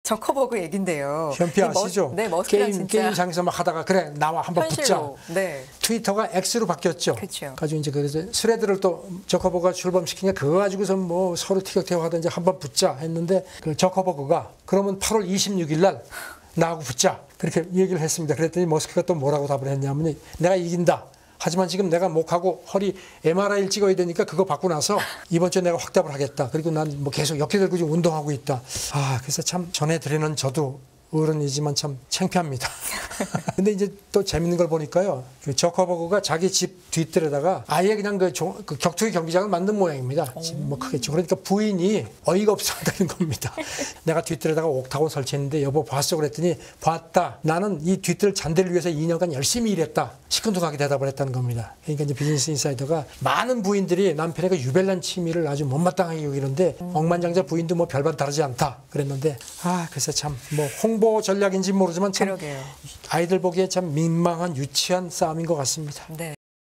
저커버그 얘긴데요. 현피 아시죠? 네, 머스크랑 진짜 게임장에서 막 하다가 그래 나와 한번 붙자. 네. 트위터가 X로 바뀌었죠. 그렇죠. 가지고 이제 그래서 스레드를 또 저커버그가 출범시키니까 그거 가지고서 뭐 서로 티격태격 하든지 한번 붙자 했는데 그 저커버그가 그러면 8월 26일 날 나하고 붙자 그렇게 얘기를 했습니다. 그랬더니 머스크가 또 뭐라고 답을 했냐면 내가 이긴다. 하지만 지금 내가 목하고 허리 MRI를 찍어야 되니까 그거 받고 나서 이번 주에 내가 확답을 하겠다. 그리고 난 뭐 계속 역기 들고 지금 운동하고 있다. 그래서 참 전해드리는 저도 어른이지만 참 창피합니다. 근데 이제 또 재밌는 걸 보니까요. 그 저커버그가 자기 집 뒤뜰에다가 아예 그냥 그 격투기 경기장을 만든 모양입니다. 뭐 크겠죠. 그러니까 부인이 어이가 없어 한다는 겁니다. 내가 뒤뜰에다가 옥타곤 설치했는데 여보 봤어? 그랬더니 봤다. 나는 이 뒤뜰 잔디를 위해서 2년간 열심히 일했다. 시큰둥하게 대답을 했다는 겁니다. 그러니까 이제 비즈니스 인사이더가 많은 부인들이 남편의 그 유별난 취미를 아주 못마땅하게 여기는데 억만장자 부인도 뭐 별반 다르지 않다. 그랬는데 그래서 참 뭐 홍보 전략인지 모르지만 참 그러게요. 아이들 보기에 참 민망한 유치한 싸움인 것 같습니다. 네.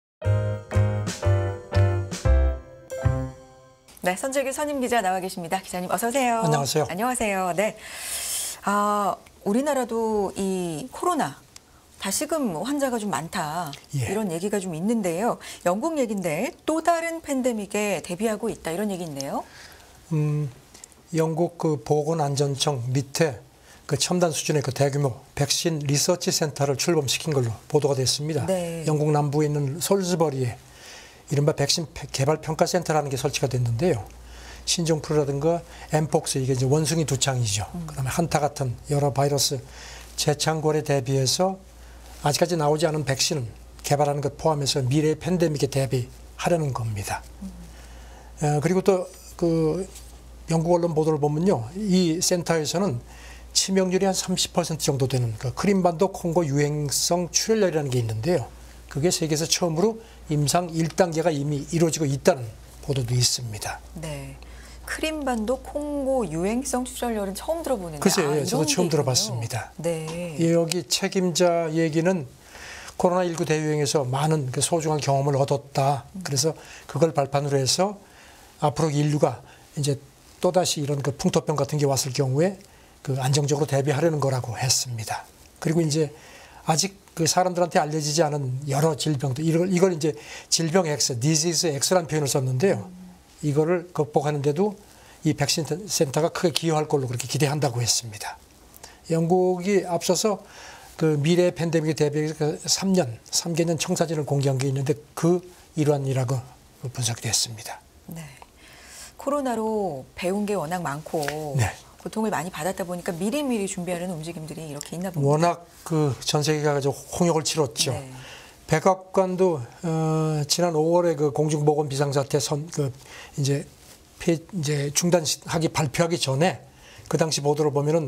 네, 선재규 선임 기자 나와 계십니다. 기자님 어서 오세요. 안녕하세요. 안녕하세요. 네. 우리나라도 이 코로나 다시금 환자가 좀 많다. 이런 얘기가 좀 있는데요. 영국 얘기인데 또 다른 팬데믹에 대비하고 있다. 이런 얘기 있네요. 영국 그 보건안전청 밑에 그 첨단 수준의 그 대규모 백신 리서치 센터를 출범시킨 걸로 보도가 됐습니다. 네. 영국 남부에 있는 솔즈버리에 이른바 백신 개발 평가 센터라는 게 설치가 됐는데요. 신종플루라든가 엠폭스 이게 이제 원숭이 두창이죠. 그다음에 한타 같은 여러 바이러스 재창궐에 대비해서 아직까지 나오지 않은 백신을 개발하는 것 포함해서 미래의 팬데믹에 대비하려는 겁니다. 그리고 또 그 영국 언론 보도를 보면요, 이 센터에서는 치명률이 한 30% 정도 되는 그 크림반도 콩고 유행성 출혈열이라는 게 있는데요. 그게 세계에서 처음으로 임상 1단계가 이미 이루어지고 있다는 보도도 있습니다. 네. 크림반도 콩고 유행성 출혈열은 처음 들어보는데. 글쎄요, 저도 처음 들어봤습니다. 네. 여기 책임자 얘기는 코로나19 대유행에서 많은 그 소중한 경험을 얻었다. 그래서 그걸 발판으로 해서 앞으로 인류가 이제 또다시 이런 그 풍토병 같은 게 왔을 경우에 그 안정적으로 대비하려는 거라고 했습니다. 그리고 이제 아직 그 사람들한테 알려지지 않은 여러 질병들, 이걸 이제 질병 X, 디지즈 X라는 표현을 썼는데요. 이거를 극복하는데도 이 백신 센터가 크게 기여할 걸로 그렇게 기대한다고 했습니다. 영국이 앞서서 그 미래 팬데믹에 대비해서 3개년 청사진을 공개한 게 있는데 그 일환이라고 분석이 됐습니다. 네. 코로나로 배운 게 워낙 많고 고통을 많이 받았다 보니까 미리미리 준비하는 움직임들이 이렇게 있나 봅니다. 워낙 그 전 세계가 홍역을 치렀죠. 네. 백악관도 지난 5월에 그 공중보건 비상사태 이제 중단하기 발표하기 전에 그 당시 보도를 보면은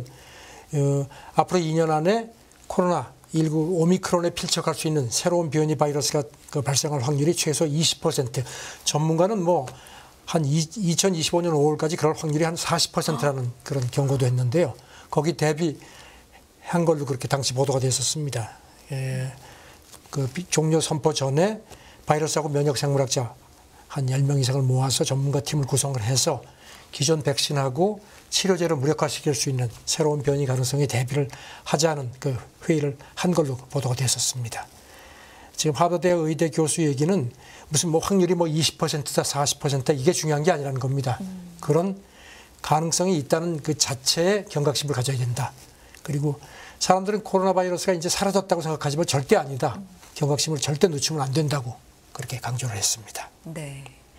앞으로 2년 안에 코로나19 오미크론에 필적할 수 있는 새로운 변이 바이러스가 발생할 확률이 최소 20%. 전문가는 뭐 한 2025년 5월까지 그럴 확률이 한 40%라는 그런 경고도 했는데요. 거기 대비한 걸로 그렇게 당시 보도가 됐었습니다. 그 종료 선포 전에 바이러스하고 면역생물학자 한 10명 이상을 모아서 전문가 팀을 구성을 해서 기존 백신하고 치료제를 무력화시킬 수 있는 새로운 변이 가능성에 대비를 하자는 그 회의를 한 걸로 보도가 됐었습니다. 지금 하버드 의대 교수 얘기는 무슨 뭐 확률이 뭐 20%다 40%다 이게 중요한 게 아니라는 겁니다. 그런 가능성이 있다는 그 자체의 경각심을 가져야 된다. 그리고 사람들은 코로나 바이러스가 이제 사라졌다고 생각하지만 절대 아니다. 경각심을 절대 늦추면 안 된다고 그렇게 강조를 했습니다. 네.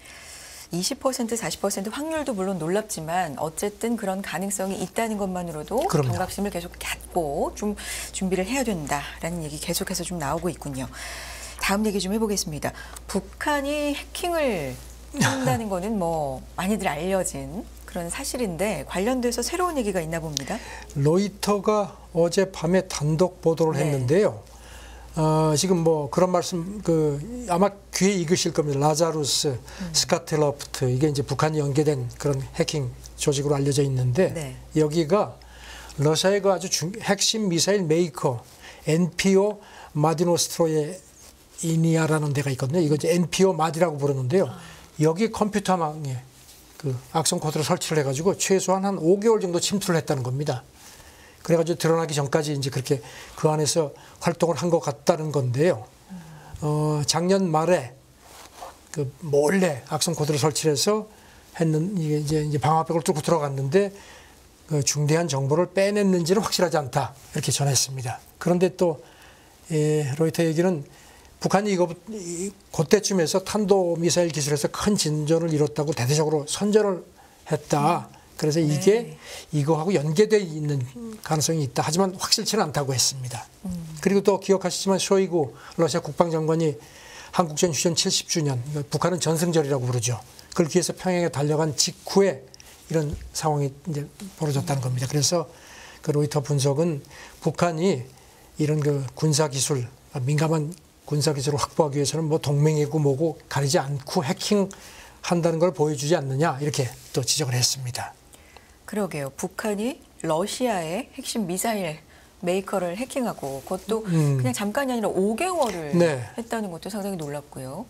20% 40% 확률도 물론 놀랍지만 어쨌든 그런 가능성이 있다는 것만으로도 그럼요. 경각심을 계속 갖고 좀 준비를 해야 된다라는 얘기 계속해서 좀 나오고 있군요. 다음 얘기 좀 해보겠습니다. 북한이 해킹을 한다는 거는 뭐 많이들 알려진 그런 사실인데 관련돼서 새로운 얘기가 있나 봅니다. 로이터가 어젯밤에 단독 보도를 했는데요. 지금 뭐 그런 말씀 아마 귀에 익으실 겁니다. 라자루스, 스카틀러프트 이게 이제 북한이 연계된 그런 해킹 조직으로 알려져 있는데 여기가 러시아의 그 아주 핵심 미사일 메이커 NPO 마디노스트로의 이니아라는 데가 있거든요. 이거 이제 NPO 마디라고 부르는데요. 여기 컴퓨터망에 그 악성 코드를 설치를 해가지고 최소한 한 5개월 정도 침투를 했다는 겁니다. 그래가지고 드러나기 전까지 이제 그렇게 그 안에서 활동을 한 것 같다는 건데요. 작년 말에 그 몰래 악성 코드를 설치해서 이게 이제 방화벽을 뚫고 들어갔는데 그 중대한 정보를 빼냈는지는 확실하지 않다 이렇게 전했습니다. 그런데 또 로이터 얘기는 북한이 그때쯤에서 탄도미사일 기술에서 큰 진전을 이뤘다고 대대적으로 선전을 했다. 그래서 이게 이거하고 연계되어 있는 가능성이 있다. 하지만 확실치는 않다고 했습니다. 그리고 또 기억하시지만 쇼이구 러시아 국방장관이 한국전 휴전 70주년, 북한은 전승절이라고 부르죠. 그걸 기해서 평양에 달려간 직후에 이런 상황이 이제 벌어졌다는 겁니다. 그래서 그 로이터 분석은 북한이 이런 그 군사기술, 민감한 군사기술을 확보하기 위해서는 뭐 동맹이고 뭐고 가리지 않고 해킹한다는 걸 보여주지 않느냐 이렇게 또 지적을 했습니다. 그러게요. 북한이 러시아의 핵심 미사일 메이커를 해킹하고 그것도 그냥 잠깐이 아니라 5개월을 네. 했다는 것도 상당히 놀랍고요.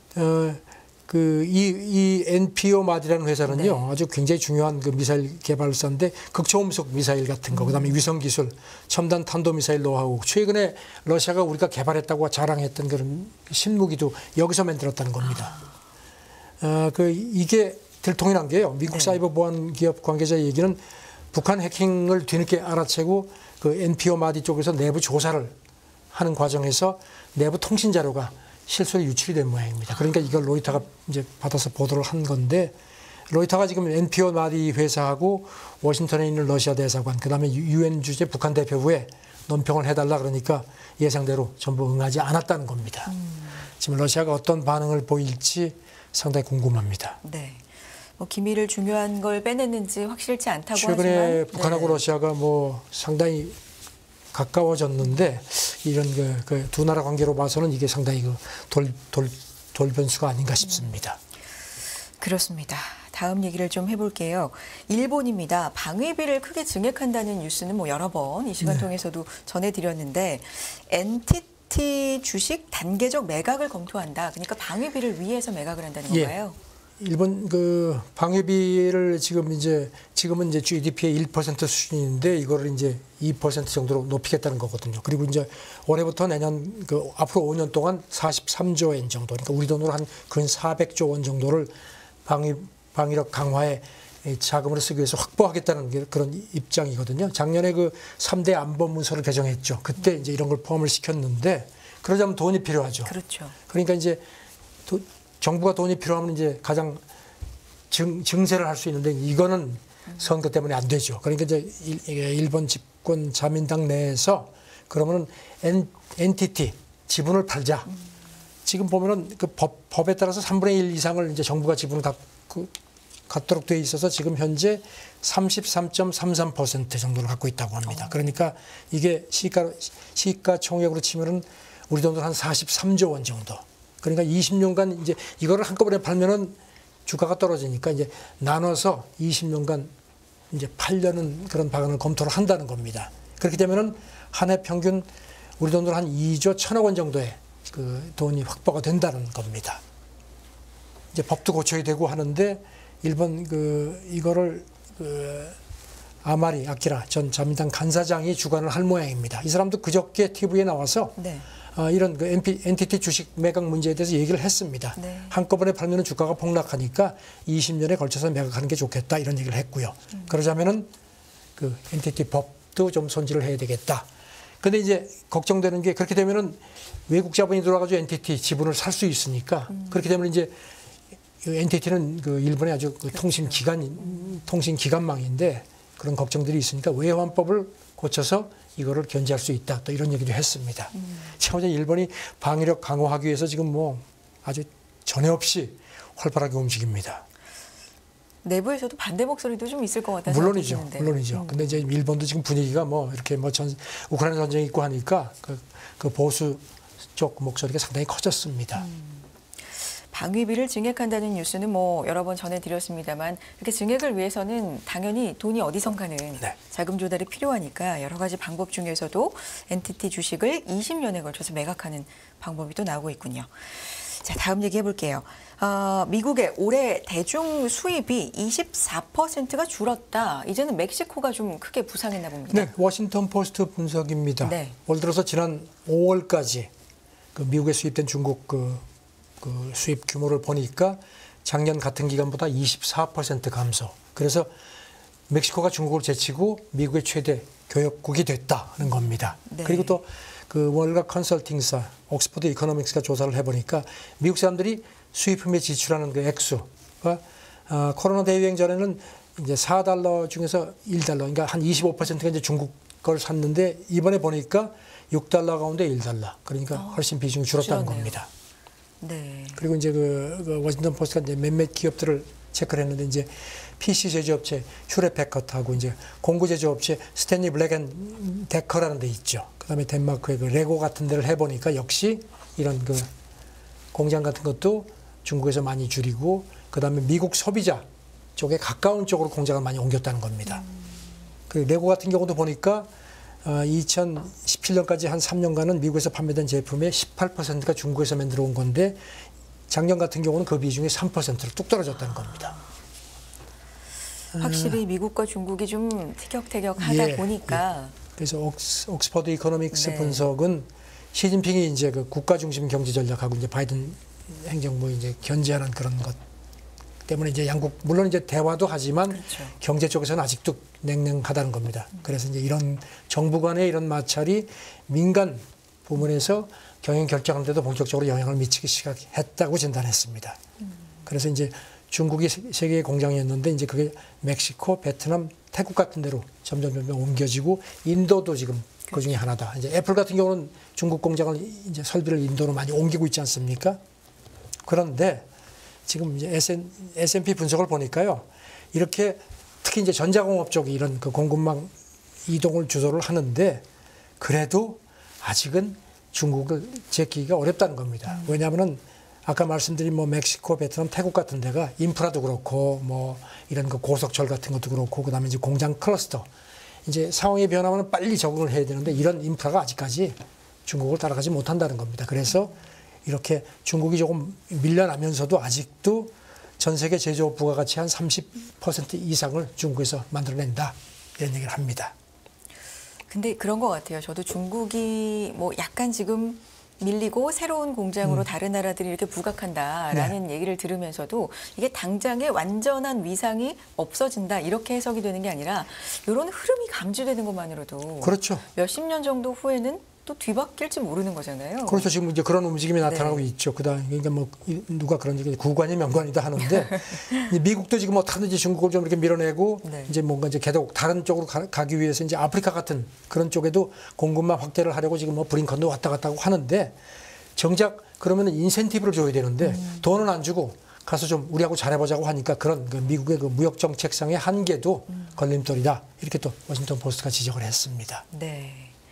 이 NPO 마디라는 회사는요, 네. 아주 굉장히 중요한 그 미사일 개발사인데 극초음속 미사일 같은 거, 그다음에 위성 기술, 첨단 탄도 미사일 노하우, 최근에 러시아가 우리가 개발했다고 자랑했던 그런 신무기도 여기서 만들었다는 겁니다. 이게 들통이란 게요. 미국 네. 사이버 보안 기업 관계자 얘기는 북한 해킹을 뒤늦게 알아채고 그 NPO 마디 쪽에서 내부 조사를 하는 과정에서 내부 통신 자료가 실수로 유출이 된 모양입니다. 그러니까 이걸 로이터가 이제 받아서 보도를 한 건데, 로이터가 지금 NPO 마디 회사하고 워싱턴에 있는 러시아 대사관, 그다음에 UN 주재 북한 대표부에 논평을 해달라 그러니까 예상대로 전부 응하지 않았다는 겁니다. 지금 러시아가 어떤 반응을 보일지 상당히 궁금합니다. 네. 뭐 기밀을 중요한 걸 빼냈는지 확실치 않다고 최근에 하지만 북한하고 러시아가 뭐 상당히 가까워졌는데 이런 그 두 나라 관계로 봐서는 이게 상당히 그 돌변수가 아닌가 싶습니다. 그렇습니다. 다음 얘기를 좀 해볼게요. 일본입니다. 방위비를 크게 증액한다는 뉴스는 뭐 여러 번 이 시간 통해서도 전해드렸는데 NTT 주식 단계적 매각을 검토한다. 그러니까 방위비를 위해서 매각을 한다는 건가요? 일본 그 방위비를 지금은 이제 GDP의 1% 수준인데 이거를 이제 2% 정도로 높이겠다는 거거든요. 그리고 이제 올해부터 내년 그 앞으로 5년 동안 43조 엔 정도, 그러니까 우리 돈으로 한 근 400조 원 정도를 방위력 강화에 자금으로 쓰기 위해서 확보하겠다는 그런 입장이거든요. 작년에 그 3대 안보 문서를 개정했죠. 그때 이제 이런 걸 포함을 시켰는데 그러자면 돈이 필요하죠. 그렇죠. 그러니까 이제 정부가 돈이 필요하면 이제 가장 증세를 할 수 있는데 이거는 선거 때문에 안 되죠. 그러니까 이제 일본 집권 자민당 내에서 그러면은 NTT 지분을 팔자. 지금 보면은 그 법에 따라서 3분의 1 이상을 이제 정부가 지분을 갖도록 돼 있어서 지금 현재 33.33% 정도를 갖고 있다고 합니다. 그러니까 이게 시가총액으로 치면은 우리 돈으로 한 43조 원 정도. 그러니까 20년간 이제 이거를 한꺼번에 팔면은 주가가 떨어지니까 이제 나눠서 20년간 이제 팔려는 그런 방안을 검토를 한다는 겁니다. 그렇게 되면은 한 해 평균 우리 돈으로 한 2조 1천억 원 정도의 그 돈이 확보가 된다는 겁니다. 이제 법도 고쳐야 되고 하는데 일본 이거를 아마리 아키라 전 자민당 간사장이 주관을 할 모양입니다. 이 사람도 그저께 TV에 나와서 네. 이런 그 NTT 주식 매각 문제에 대해서 얘기를 했습니다. 네. 한꺼번에 팔면 주가가 폭락하니까 20년에 걸쳐서 매각하는 게 좋겠다 이런 얘기를 했고요. 그러자면은 그 NTT 법도 좀 손질을 해야 되겠다. 근데 이제 걱정되는 게 그렇게 되면은 외국 자본이 들어와가지고 NTT 지분을 살 수 있으니까 그렇게 되면 이제 NTT는 그 일본의 아주 그 통신 기관망인데 그런 걱정들이 있으니까 외환법을 고쳐서 이거를 견제할 수 있다. 또 이런 얘기도 했습니다. 참 일본이 방위력 강화하기 위해서 지금 뭐 아주 전에 없이 활발하게 움직입니다. 내부에서도 반대 목소리도 좀 있을 것 같아서 물론이죠. 물론이죠. 근데 이제 일본도 지금 분위기가 뭐 이렇게 뭐 우크라이나 전쟁이 있고 하니까 그 보수 쪽 목소리가 상당히 커졌습니다. 방위비를 증액한다는 뉴스는 뭐 여러 번 전해드렸습니다만 이렇게 증액을 위해서는 당연히 돈이 어디선가는 네. 자금 조달이 필요하니까 여러 가지 방법 중에서도 NTT 주식을 20년에 걸쳐서 매각하는 방법이 또 나오고 있군요. 자, 다음 얘기 해볼게요. 미국의 올해 대중 수입이 24%가 줄었다. 이제는 멕시코가 좀 크게 부상했나 봅니다. 네, 워싱턴 포스트 분석입니다. 네. 올 들어서 지난 5월까지 그 미국에 수입된 중국 그 수입 규모를 보니까 작년 같은 기간보다 24% 감소. 그래서 멕시코가 중국을 제치고 미국의 최대 교역국이 됐다는 겁니다. 네. 그리고 또 그 월가 컨설팅사 옥스퍼드 이코노믹스가 조사를 해보니까 미국 사람들이 수입품에 지출하는 그 액수가 코로나 대유행 전에는 이제 $4 중에서 $1, 그러니까 한 25%가 이제 중국 걸 샀는데 이번에 보니까 $6 가운데 $1. 그러니까 훨씬 비중이 줄었다는 줄었네요. 겁니다. 네. 그리고 이제 그 워싱턴 포스트가 이제 몇몇 기업들을 체크를 했는데 이제 PC 제조업체 휴렛 패커트하고 이제 공구 제조업체 스탠리 블랙 앤 데커라는 데 있죠. 그다음에 덴마크의 그 레고 같은 데를 해보니까 역시 이런 그 공장 같은 것도 중국에서 많이 줄이고 그다음에 미국 소비자 쪽에 가까운 쪽으로 공장을 많이 옮겼다는 겁니다. 그 레고 같은 경우도 보니까 2017년까지 한 3년간은 미국에서 판매된 제품의 18%가 중국에서 만들어 온 건데 작년 같은 경우는 그 비중이 3%로 뚝 떨어졌다는 겁니다. 확실히 미국과 중국이 좀 티격태격하다 예, 보니까 그래서 옥스퍼드 이코노믹스 네. 분석은 시진핑이 이제 그 국가 중심 경제 전략하고 이제 바이든 행정부 이제 견제하는 그런 것 때문에 이제 양국 물론 이제 대화도 하지만 그렇죠. 경제 쪽에서는 아직도 냉랭하다는 겁니다. 그래서 이제 이런 정부 간의 이런 마찰이 민간 부문에서 경영 결정하는 데도 본격적으로 영향을 미치기 시작했다고 진단했습니다. 그래서 이제 중국이 세계의 공장이었는데 이제 그게 멕시코, 베트남, 태국 같은 데로 점점 옮겨지고 인도도 지금 그 중에 하나다. 이제 애플 같은 경우는 중국 공장을 이제 설비를 인도로 많이 옮기고 있지 않습니까? 그런데 지금 이제 S&P 분석을 보니까요. 이렇게 특히 이제 전자공업 쪽이 이런 그 공급망 이동을 주도를 하는데 그래도 아직은 중국을 제끼기가 어렵다는 겁니다. 왜냐하면은 아까 말씀드린 뭐 멕시코, 베트남, 태국 같은 데가 인프라도 그렇고 뭐 이런 그 고속철 같은 것도 그렇고 그다음에 이제 공장 클러스터 이제 상황이 변하면 빨리 적응을 해야 되는데 이런 인프라가 아직까지 중국을 따라가지 못한다는 겁니다. 그래서 이렇게 중국이 조금 밀려나면서도 아직도 전 세계 제조업 부가가치 한 30% 이상을 중국에서 만들어낸다 이런 얘기를 합니다. 근데 그런 것 같아요. 저도 중국이 뭐 약간 지금 밀리고 새로운 공장으로 다른 나라들이 이렇게 부각한다라는 얘기를 들으면서도 이게 당장에 완전한 위상이 없어진다 이렇게 해석이 되는 게 아니라 이런 흐름이 감지되는 것만으로도 그렇죠. 몇십 년 정도 후에는 또 뒤바뀔지 모르는 거잖아요. 그렇죠. 지금 이제 그런 움직임이 나타나고 있죠. 그다음 그러니까 뭐 누가 그런 얘기 구관이 명관이다 하는데 미국도 지금 어떻게든지 중국을 좀 이렇게 밀어내고 이제 뭔가 이제 계속 다른 쪽으로 가기 위해서 이제 아프리카 같은 그런 쪽에도 공급망 확대를 하려고 지금 뭐 브링컨도 왔다 갔다 하고 하는데 정작 그러면은 인센티브를 줘야 되는데 돈은 안 주고 가서 좀 우리하고 잘해보자고 하니까 그런 그 미국의 그 무역 정책상의 한계도 걸림돌이다 이렇게 또 워싱턴 포스트가 지적을 했습니다. 네.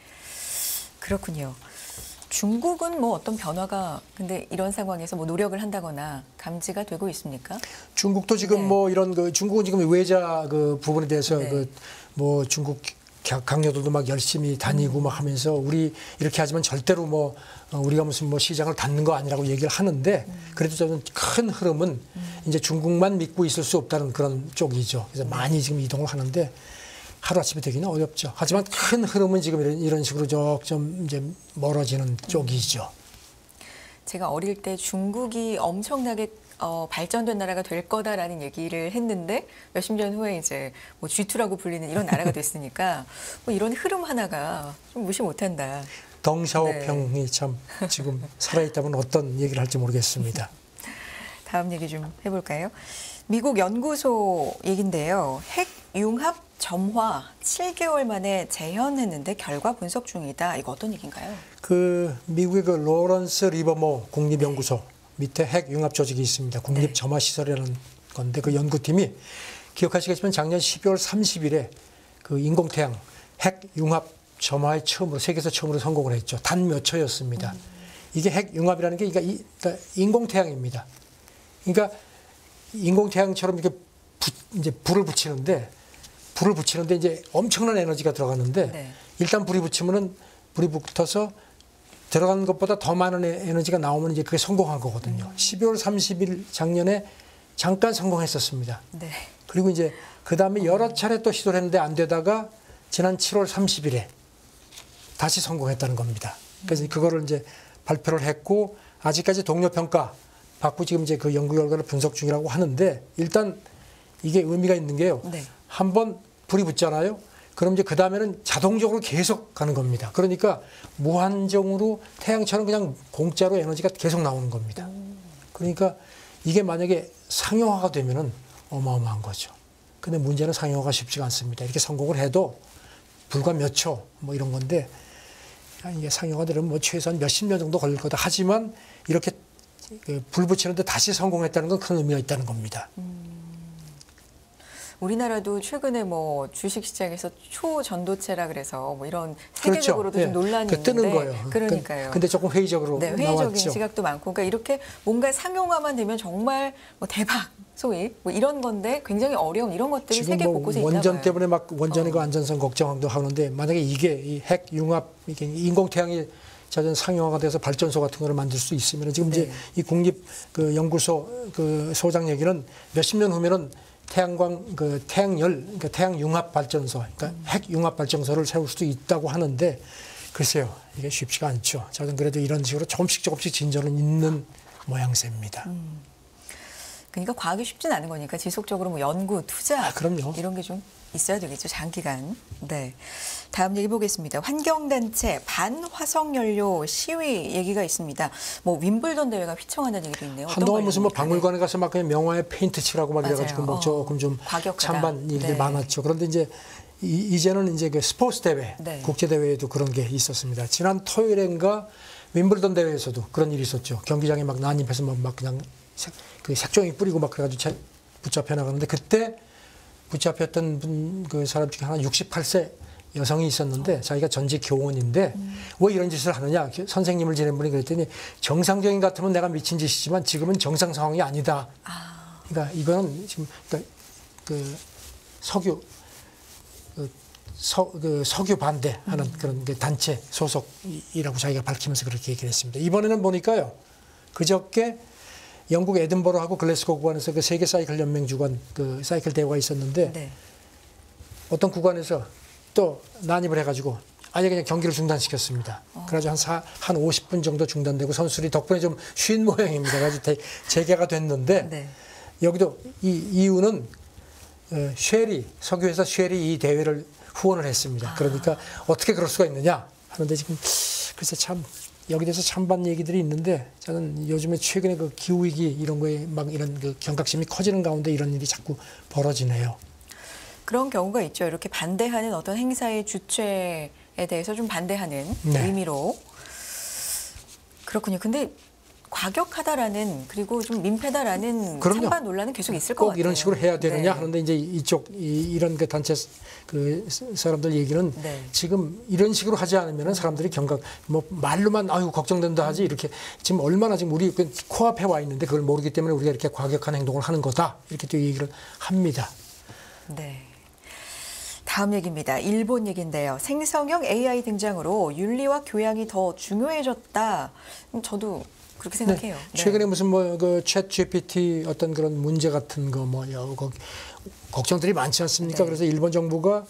그렇군요. 중국은 뭐 어떤 변화가 근데 이런 상황에서 뭐 노력을 한다거나 감지가 되고 있습니까? 중국도 지금 뭐 이런 그 중국은 지금 외자 그 부분에 대해서 그 뭐 중국 강요들도 막 열심히 다니고 막 하면서 우리 이렇게 하지만 절대로 뭐 우리가 무슨 뭐 시장을 닫는 거 아니라고 얘기를 하는데 그래도 저는 큰 흐름은 이제 중국만 믿고 있을 수 없다는 그런 쪽이죠. 그래서 많이 지금 이동을 하는데 하루아침에 되기는 어렵죠. 하지만 큰 흐름은 지금 이런 식으로 좀 이제 멀어지는 쪽이죠. 제가 어릴 때 중국이 엄청나게 발전된 나라가 될 거다라는 얘기를 했는데 몇십 년 후에 이제 뭐 G2라고 불리는 이런 나라가 됐으니까 뭐 이런 흐름 하나가 좀 무시 못한다. 덩샤오평이 참 지금 살아있다면 어떤 얘기를 할지 모르겠습니다. 다음 얘기 좀 해볼까요? 미국 연구소 얘긴데요. 핵 융합 점화 7개월 만에 재현했는데 결과 분석 중이다. 이거 어떤 얘기인가요? 그 미국의 그 로런스 리버모 국립연구소 밑에 핵 융합 조직이 있습니다. 국립 점화 시설이라는 건데 그 연구팀이 기억하시겠지만 작년 12월 30일에 그 인공태양 핵 융합 점화에 처음으로 세계에서 처음으로 성공을 했죠. 단 몇 초였습니다. 이게 핵 융합이라는 게 그러니까 인공태양입니다. 그러니까 인공태양처럼 이렇게 이제 불을 붙이는데 이제 엄청난 에너지가 들어가는데 일단 불이 붙어서 들어간 것보다 더 많은 에너지가 나오면 이제 그게 성공한 거거든요. 12월 30일 작년에 잠깐 성공했었습니다. 네. 그리고 이제 그 다음에 여러 차례 또 시도를 했는데 안 되다가 지난 7월 30일에 다시 성공했다는 겁니다. 그래서 그거를 이제 발표를 했고 아직까지 동료 평가 받고 지금 이제 그 연구 결과를 분석 중이라고 하는데 일단 이게 의미가 있는 게요. 네. 한번 불이 붙잖아요. 그럼 이제 그 다음에는 자동적으로 계속 가는 겁니다. 그러니까 무한정으로 태양처럼 그냥 공짜로 에너지가 계속 나오는 겁니다. 그러니까 이게 만약에 상용화가 되면은 어마어마한 거죠. 근데 문제는 상용화가 쉽지가 않습니다. 이렇게 성공을 해도 불과 몇 초 뭐 이런 건데 이게 상용화 되려면 뭐 최소한 몇십 년 정도 걸릴 거다. 하지만 이렇게 불 붙이는데 다시 성공했다는 건 큰 의미가 있다는 겁니다. 우리나라도 최근에 뭐 주식시장에서 초전도체라 그래서 뭐 이런 세계적으로도 그렇죠. 좀 논란이 그 뜨는 있는데 거예요. 그러니까요. 근데 조금 회의적으로 네, 회의적인 나왔죠. 시각도 많고, 그러니까 이렇게 뭔가 상용화만 되면 정말 뭐 대박, 소위 뭐 이런 건데 굉장히 어려운 이런 것들이 지금 세계 뭐 곳곳에 있나 원전 봐요. 때문에 막 원전의 그 안전성 걱정도 하는데 만약에 이게 이 핵 융합 이게 인공태양이 자전 상용화가 돼서 발전소 같은 거를 만들 수 있으면 지금 네. 이제 이 국립 그 연구소 그 소장 얘기는 몇십 년 후면은 태양광 그 태양열 그러니까 태양 융합 발전소 그러니까 핵 융합 발전소를 세울 수도 있다고 하는데 글쎄요 이게 쉽지가 않죠. 저는 그래도 이런 식으로 조금씩 진전은 있는 모양새입니다. 그러니까 과학이 쉽진 않은 거니까 지속적으로 뭐 연구, 투자 그럼요. 이런 게 좀 있어야 되겠죠. 장기간. 네. 다음 얘기 보겠습니다. 환경단체 반화석연료 시위 얘기가 있습니다. 뭐 윈블던 대회가 휘청한다는 얘기도 있네요. 한동안 무슨 뭐 관련입니까? 박물관에 가서 막 그냥 명화에 페인트 칠하고 막 이래가지고 뭐 조금 좀 과격하다. 찬반 일들이 네. 많았죠. 그런데 이제 이제는 이제 그 스포츠 대회, 네. 국제 대회에도 그런 게 있었습니다. 지난 토요일인가 윈블던 대회에서도 그런 일이 있었죠. 경기장에 막 난입해서 막 그냥 그 색종이 뿌리고 막 그래가지고 붙잡혀 나가는데 그때 붙잡혔던 그 사람 중에 하나 68세 여성이 있었는데 자기가 전직 교원인데 왜 이런 짓을 하느냐 선생님을 지낸 분이 그랬더니 정상적인 같으면 내가 미친 짓이지만 지금은 정상 상황이 아니다. 그러니까 이거는 지금 그러니까 그 석유 석유 반대하는 그런 그 단체 소속이라고 자기가 밝히면서 그렇게 얘기를 했습니다. 이번에는 보니까요 그저께 영국 에든버러하고 글래스고 구간에서 그 세계 사이클 연맹 주관 그 사이클 대회가 있었는데 네. 어떤 구간에서 또 난입을 해가지고 아예 그냥 경기를 중단시켰습니다. 그래가지고 한 50분 정도 중단되고 선수들이 덕분에 좀 쉰 모양입니다. 그래서 재개가 됐는데 네. 여기도 이 이유는 석유회사 쉘이 이 대회를 후원을 했습니다. 그러니까 어떻게 그럴 수가 있느냐 하는데 지금 글쎄 참 여기 대해서 찬반 얘기들이 있는데 저는 요즘에 최근에 그 기후위기 이런 거에 막 이런 그 경각심이 커지는 가운데 이런 일이 자꾸 벌어지네요. 그런 경우가 있죠. 이렇게 반대하는 어떤 행사의 주최에 대해서 좀 반대하는 네. 의미로. 그렇군요. 근데 과격하다라는 그리고 좀 민폐다라는 그럼요. 찬반 논란은 계속 있을 것 꼭 같아요. 이런 식으로 해야 되느냐 네. 하는데 이제 이런 그 단체 그 사람들 얘기는 네. 지금 이런 식으로 하지 않으면 사람들이 경각 뭐 말로만 아유 걱정된다 하지 이렇게 지금 얼마나 지금 우리 그 코앞에 와 있는데 그걸 모르기 때문에 우리가 이렇게 과격한 행동을 하는 거다 이렇게 또 얘기를 합니다. 네. 다음 얘기입니다. 일본 얘기인데요. 생성형 AI 등장으로 윤리와 교양이 더 중요해졌다. 저도 그렇게 생각해요. 네. 최근에 무슨 뭐 그 챗 GPT 어떤 그런 문제 같은 거 뭐 걱정들이 많지 않습니까? 네. 그래서 일본 정부가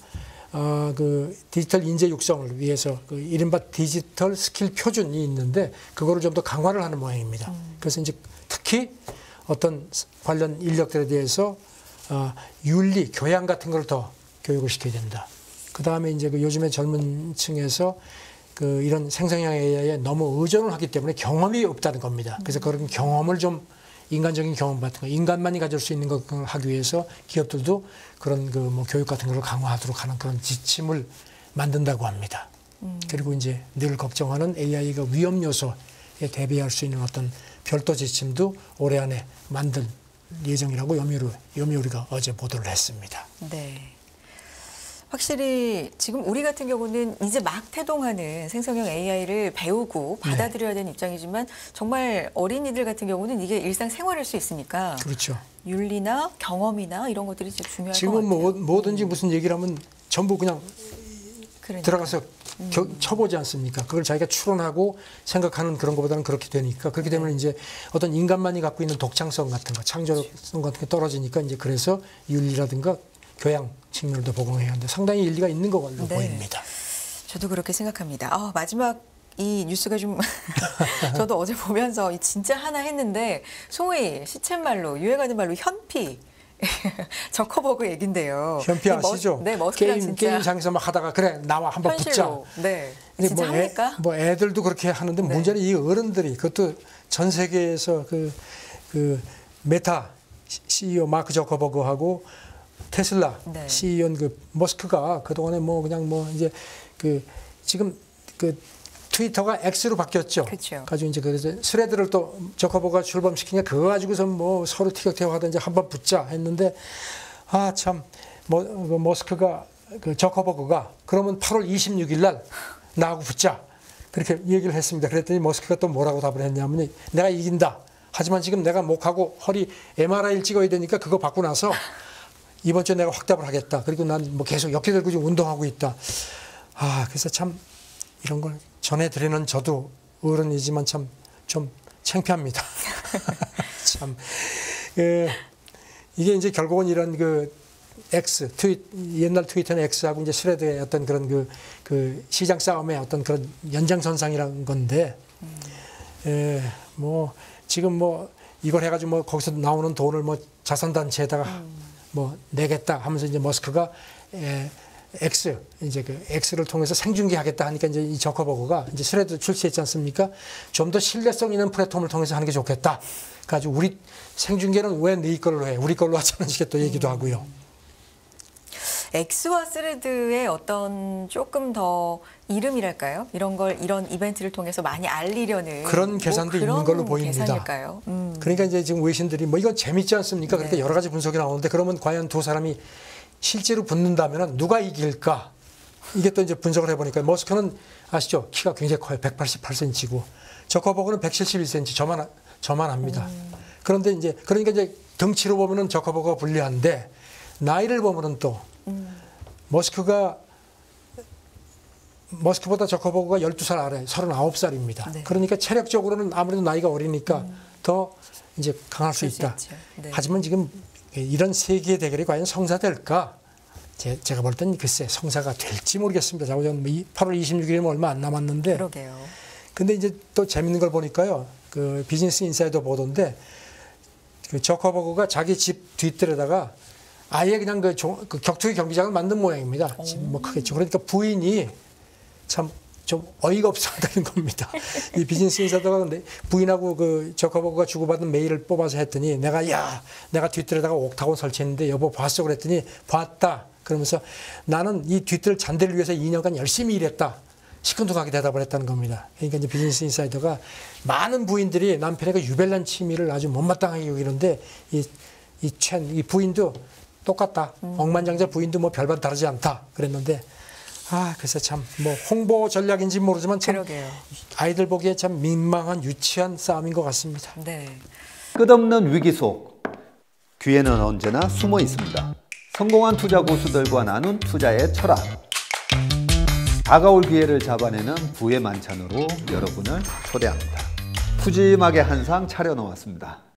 그 디지털 인재 육성을 위해서 그 이른바 디지털 스킬 표준이 있는데 그거를 좀 더 강화를 하는 모양입니다. 그래서 이제 특히 어떤 관련 인력들에 대해서 윤리, 교양 같은 걸 더 교육을 시켜야 된다. 그 다음에 이제 그 요즘에 젊은 층에서 그 이런 생성형 AI에 너무 의존을 하기 때문에 경험이 없다는 겁니다. 그래서 그런 경험을 좀 인간적인 경험 같은 거, 인간만이 가질 수 있는 걸 하기 위해서 기업들도 그런 그 뭐 교육 같은 걸 강화하도록 하는 그런 지침을 만든다고 합니다. 그리고 이제 늘 걱정하는 AI가 위험 요소에 대비할 수 있는 어떤 별도 지침도 올해 안에 만들 예정이라고 요미우리가 어제 보도를 했습니다. 네. 확실히 지금 우리 같은 경우는 이제 막 태동하는 생성형 AI를 배우고 받아들여야 되는 입장이지만 정말 어린이들 같은 경우는 이게 일상생활일 수 있으니까 그렇죠. 윤리나 경험이나 이런 것들이 진짜 중요할 것 지금은 같아요. 뭐든지 무슨 얘기를 하면 전부 그냥 그러니까. 들어가서 쳐보지 않습니까? 그걸 자기가 추론하고 생각하는 그런 것보다는 그렇게 되니까 그렇게 되면 이제 어떤 인간만이 갖고 있는 독창성 같은 거, 창조성 같은 게 떨어지니까 이제 그래서 윤리라든가 교양 측면도 보강해야 하는데 상당히 일리가 있는 것 걸로 보입니다. 저도 그렇게 생각합니다. 마지막 이 뉴스가 좀 저도 어제 보면서 진짜 하나 했는데 소위 시쳇말로 유행하는 말로 현피 저커버그 얘긴데요. 현피 아시죠? 네, 머스크랑 게임장에서 막 하다가 그래 나와 한번 붙자. 네, 진짜 합니까? 뭐 애들도 그렇게 하는데 문제는 이 어른들이 그것도 전 세계에서 그 메타 CEO 마크 저커버그하고 테슬라 CEO인 그 머스크가 그 동안에 뭐 그냥 뭐 이제 지금 트위터가 X로 바뀌었죠. 그렇죠. 가지고 이제 그래서 스레드를 또 저커버그가 출범시키니까 그거 가지고서 뭐 서로 티격태격하다 이제 한번 붙자 했는데 참 머스크가 저커버그가 그러면 8월 26일 날 나하고 붙자 그렇게 얘기를 했습니다. 그랬더니 머스크가 또 뭐라고 답을 했냐면 내가 이긴다. 하지만 지금 내가 목하고 허리 MRI를 찍어야 되니까 그거 받고 나서 이번 주에 내가 확답을 하겠다. 그리고 난 뭐 계속 역기 들고 지금 운동하고 있다. 그래서 참 이런 걸 전해드리는 저도 어른이지만 참 좀 창피합니다. 참 이게 이제 결국은 이런 옛날 트위터는 X하고 이제 스레드의 어떤 그런 시장 싸움의 어떤 그런 연장선상이라는 건데 뭐 지금 뭐 이걸 해가지고 뭐 거기서 나오는 돈을 뭐 자선단체에다가 뭐 내겠다 하면서 이제 머스크가 X를 통해서 생중계하겠다 하니까 이제 이 저커버그가 이제 스레드 출시했지 않습니까? 좀 더 신뢰성 있는 플랫폼을 통해서 하는 게 좋겠다. 가지고 우리 생중계는 왜 네 걸로 해? 우리 걸로 하자는 식의 또 얘기도 하고요. X와 스레드의 어떤 조금 더 이름이랄까요? 이런 이벤트를 통해서 많이 알리려는 그런 계산도 있는 걸로 보입니다. 계산일까요? 그러니까 이제 지금 외신들이 뭐 이건 재밌지 않습니까? 그러니까 여러 가지 분석이 나오는데 그러면 과연 두 사람이 실제로 붙는다면 누가 이길까? 이게 또 이제 분석을 해보니까 머스크는 아시죠? 키가 굉장히 커요. 188cm고 저커버그는 171cm. 저만 합니다. 그런데 그러니까 이제 덩치로 보면은 저커버그가 불리한데 나이를 보면은 또 머스크보다 저커버그가 12살 아래 39살입니다. 네. 그러니까 체력적으로는 아무래도 나이가 어리니까 더 이제 강할 수 있다. 네. 하지만 지금 이런 세계의 대결이 과연 성사될까? 제가 볼 땐 글쎄 성사가 될지 모르겠습니다. 8월 26일이면 얼마 안 남았는데. 그러게요. 근데 이제 또 재밌는 걸 보니까요. 비즈니스 인사이더 보도인데 저커버그가 자기 집 뒷뜰에다가 아예 그냥 격투기 경기장을 만든 모양입니다. 뭐 크겠죠. 그러니까 부인이 참 좀 어이가 없어 한다는 겁니다. 이 비즈니스 인사이더가 근데 부인하고 저커버그가 주고받은 메일을 뽑아서 했더니 내가 뒷뜰에다가 옥타곤 설치했는데 여보 봤어? 그랬더니 봤다. 그러면서 나는 이 뒷뜰 잔디를 위해서 2년간 열심히 일했다. 시큰둥하게 대답을 했다는 겁니다. 그러니까 이제 비즈니스 인사이더가 많은 부인들이 남편의 유별난 취미를 아주 못마땅하게 여기는데 이 부인도 똑같다. 억만장자 부인도 뭐 별반 다르지 않다. 그랬는데 그래서 참 뭐 홍보 전략인지 모르지만 참 그러게요. 아이들 보기에 참 민망한 유치한 싸움인 것 같습니다. 네. 끝없는 위기 속 기회는 언제나 숨어 있습니다. 성공한 투자 고수들과 나눈 투자의 철학. 다가올 기회를 잡아내는 부의 만찬으로 여러분을 초대합니다. 푸짐하게 한 상 차려놓았습니다.